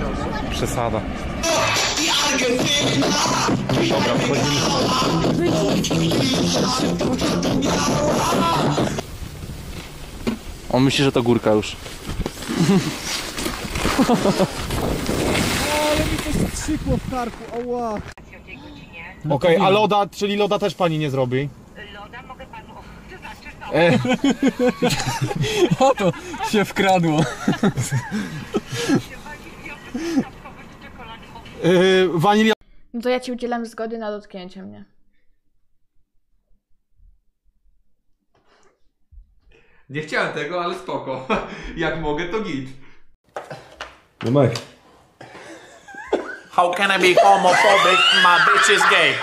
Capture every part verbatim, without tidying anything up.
Przesada. Dobra, wchodzimy. On myśli, że to górka już. Ale mi coś strzykło w karku, ała. Okej, okay, a loda, czyli loda też pani nie zrobi? Loda mogę panu... To znaczy co? E. O to się wkradło. Yy, wanilia... No to ja ci udzielam zgody na dotknięcie mnie. Nie chciałem tego, ale spoko. Jak mogę, to git. No Mike. How can I be homophobic? My bitch is gay.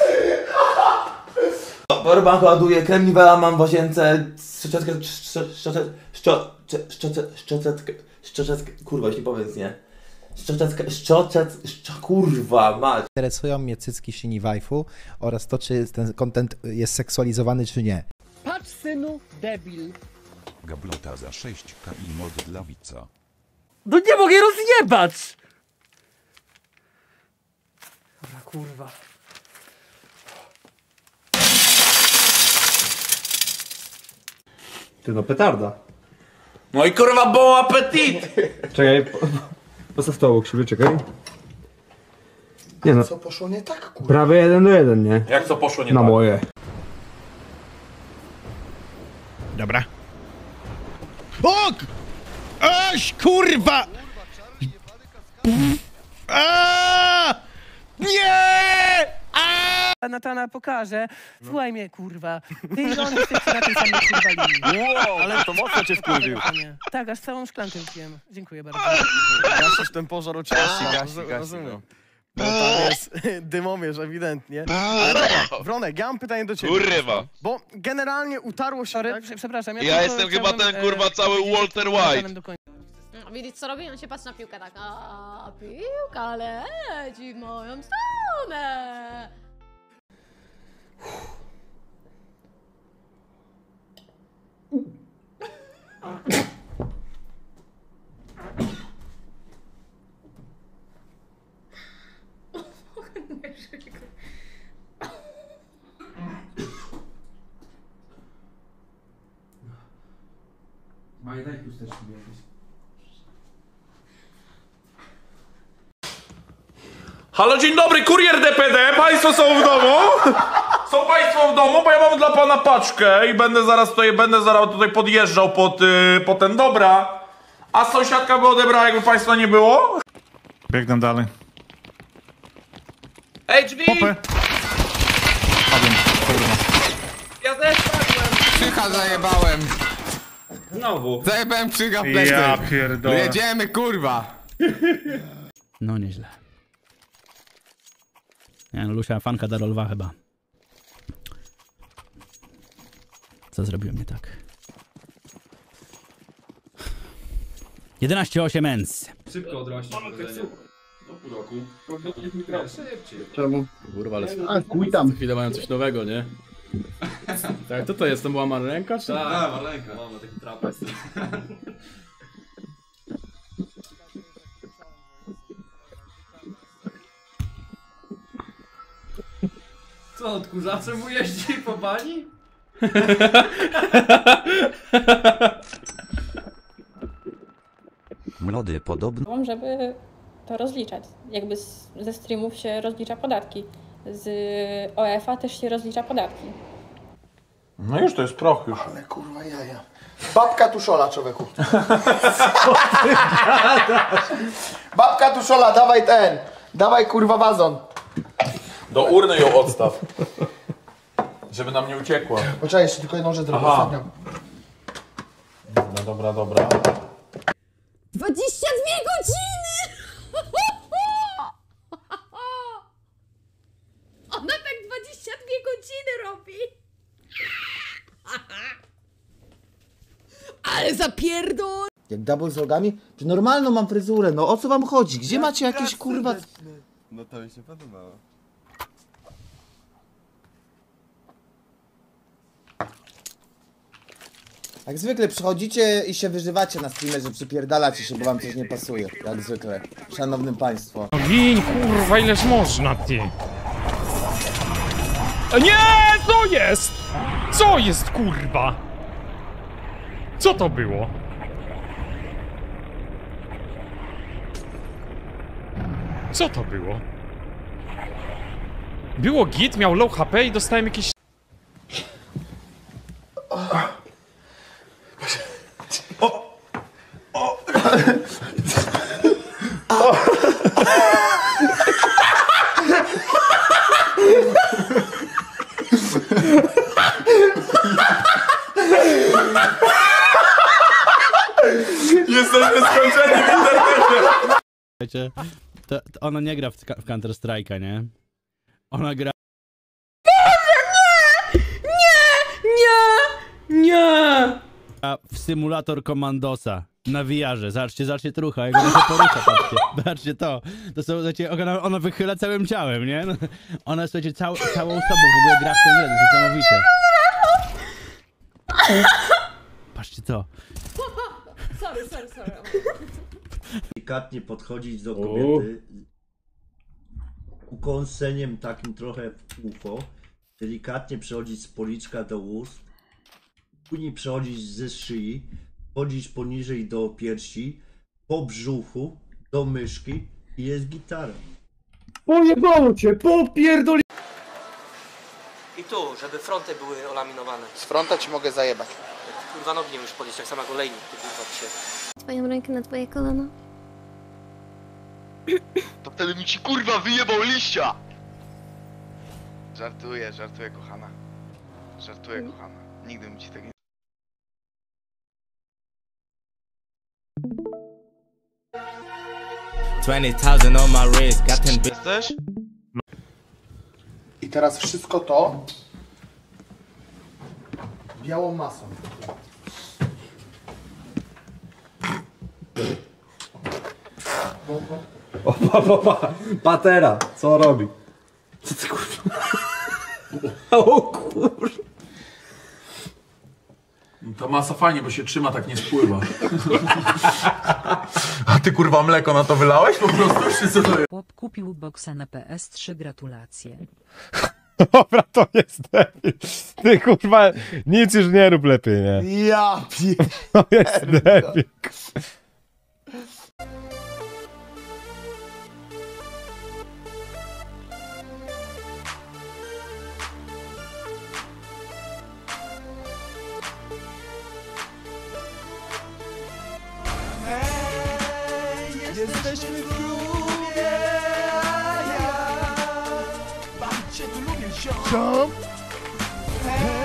Powerbank ładuje, krem Nivea mam w łazience, szczoteczkę, szczoteczkę, szczoteczkę, szczoteczkę, kurwa, jeśli powiedz nie. Szczoteczkę, szczoteczkę, szczo, kurwa, mać. Interesują mnie cycki Shini Waifu oraz to, czy ten content jest seksualizowany, czy nie. Patrz synu, debil. Gablota za sześć ka i mod dla widza. No nie mogę rozjebać! Dobra, kurwa. Ty no petarda. No i kurwa, bon appetit! Czekaj, postaw to obok siebie, czekaj. Nie no. Co poszło nie tak, kurwa? Prawie jeden do jeden, nie? Jak to poszło nie Na tak? moje. Dobra. Ok! Aś, kurwa! Aaaa! Nie! Natana pokaże. Słuchaj mnie, kurwa. Ty i on jesteście na tej samej kurwa linii. Wow, ale to mocno cię wkurwił. Tak, aż całą szklankę wypiłem. Dziękuję bardzo. Gasisz ten pożar oczywiście. Gasi, gasi, Rozumiem. Bo tam jest dymomierz ewidentnie. Ale dobra, Wronek, ja mam pytanie do ciebie. Kurwa. Bo generalnie utarło się... Sorry, Tak? przepraszam. Ja jestem chyba ten kurwa cały Walter White. Widzisz co robi? On się patrzy na piłkę tak. A piłka leci w moją stronę. Maj, daj chusteczki jakieś. Halo, dzień dobry, kurier D P D, państwo są w domu? Są państwo w domu, bo ja mam dla pana paczkę i będę zaraz tutaj, będę zaraz tutaj podjeżdżał pod, yy, pod ten, dobra. A sąsiadka by odebrała, jakby państwa nie było? Biegnę dalej. Ej, drzwi! Popy. Padłem, kurwa. Ja też padłem. Krzycha zajebałem. Znowu. Zajebałem krzycha w plecy. Ja pierdolę. Jedziemy, kurwa. No nieźle. Nie no, Lucia fanka Darolwa chyba. Co zrobiłem nie tak? jedenaście osiem ens. Szybko odrośnie. Do pół roku. Czemu? Kurwa, ale A, kuj tam. za chwilę mają coś nowego, nie? Tak, to to jest? To była maleńka, czy? Tak, maleńka. Mamy taki trapez. Co, odkurzacze mu jeździ po bani? Młody podobno. Żeby to rozliczać. Jakby z, ze streamów się rozlicza podatki. Z O F a też się rozlicza podatki. No już to jest proch już. Ale kurwa jaja. Babka tuszola, człowieku. Babka tuszola, dawaj ten. Dawaj kurwa wazon. Do urny ją odstaw. Żeby nam nie uciekła. Poczekaj, jeszcze tylko jedną rzecz zrobię. Ostatnią. Dobra, dobra, dobra. dwadzieścia dwie godziny! Ona tak dwadzieścia dwie godziny robi! Ale zapierdol! Jak double z rogami? Czy normalną mam fryzurę, no o co wam chodzi? Gdzie macie jakieś kurwa... No to mi się podobało. Jak zwykle przychodzicie i się wyżywacie na streamie, że przypierdalacie się, bo wam coś nie pasuje. Jak zwykle. Szanownym państwo. Gin, kurwa, ileż można, ty? Nie! Co jest? Co jest, kurwa? Co to było? Co to było? Było git, miał low H P i dostałem jakieś... Jesteśmy skończeni w internecie! Wiecie, to, to ona nie gra w, w Counter Strike'a, nie? Ona gra... Nie! Nie! w symulator Komandosa na V R-ze. Zobaczcie, zobaczcie trucha, jak ona się porusza, patrzcie. Zobaczcie to. To są, zobaczcie, ona, ona wychyla całym ciałem, nie? No, ona, słuchajcie, cał, całą sobą w ogóle gra w tę grę, to jest niesamowite. Patrzcie to. Sorry, sorry, sorry. Delikatnie podchodzić do kobiety ukąseniem takim trochę w ucho, delikatnie przechodzić z policzka do ust, później przechodzić ze szyi, chodzić poniżej do piersi, po brzuchu, do myszki i jest gitara. Pojebało cię, popierdoli... I tu, żeby fronty były olaminowane. Z fronta ci mogę zajebać. Kurwa nogi nie możesz podnieść, tak samo jak olejnik, ty kurwa się. Twoją rękę na twoje kolano. To wtedy mi ci kurwa wyjebał liścia! Żartuję, żartuję kochana. Żartuję kochana. Nigdy mi ci tak nie... Jesteś? I teraz wszystko to białą masą. O, pa, pa, pa. Patera, co robi? Co ty kurwa? O kurwa. Ta masa fajnie, bo się trzyma, tak nie spływa. A ty kurwa mleko na to wylałeś po prostu? Czy co to jest? Chłop kupił boksa na P S trzy, gratulacje. Dobra, to jest debil. Ty kurwa, nic już nie rób lepiej, nie? Ja pierdolę. To jest debil. Jesteśmy w klubie, a ja bardzo cię tu lubię, ziom. Hej,